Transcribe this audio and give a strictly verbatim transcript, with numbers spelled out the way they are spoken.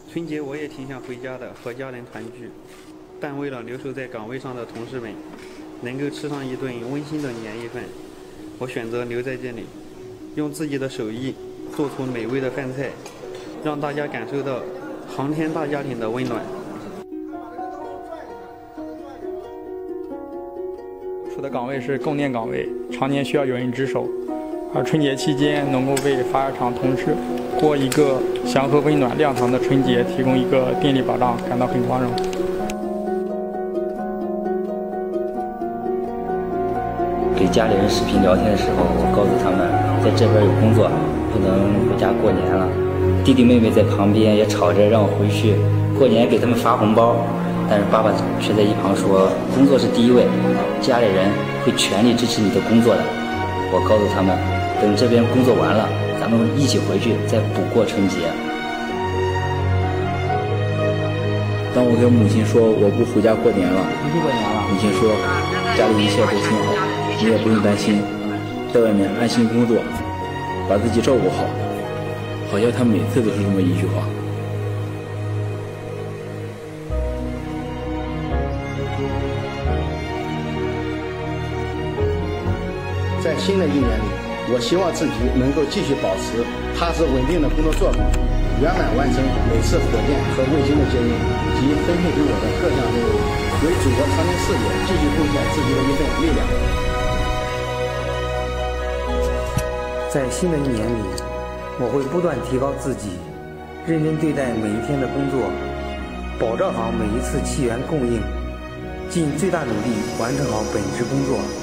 春节我也挺想回家的，和家人团聚，但为了留守在岗位上的同事们能够吃上一顿温馨的年夜饭，我选择留在这里，用自己的手艺做出美味的饭菜，让大家感受到航天大家庭的温暖。 处的岗位是供电岗位，常年需要有人值守，而春节期间能够为发厂同事过一个祥和温暖亮堂的春节提供一个电力保障，感到很光荣。 给家里人视频聊天的时候，我告诉他们在这边有工作，不能回家过年了。弟弟妹妹在旁边也吵着让我回去过年给他们发红包，但是爸爸却在一旁说工作是第一位，家里人会全力支持你的工作的。我告诉他们，等这边工作完了，咱们一起回去再补过春节。 当我跟母亲说我不回家过年了， 不去过年了， 母亲说家里一切都挺好，你也不用担心，在外面安心工作，把自己照顾好。好像他每次都是这么一句话。 在新的一年里，我希望自己能够继续保持踏实稳定的工作作风，圆满完成每次火箭和卫星的接应及分配给我的各项任务，为祖国长征事业继续贡献自己的一份力量。 在新的一年里，我会不断提高自己，认真对待每一天的工作，保障好每一次气源供应，尽最大努力完成好本职工作。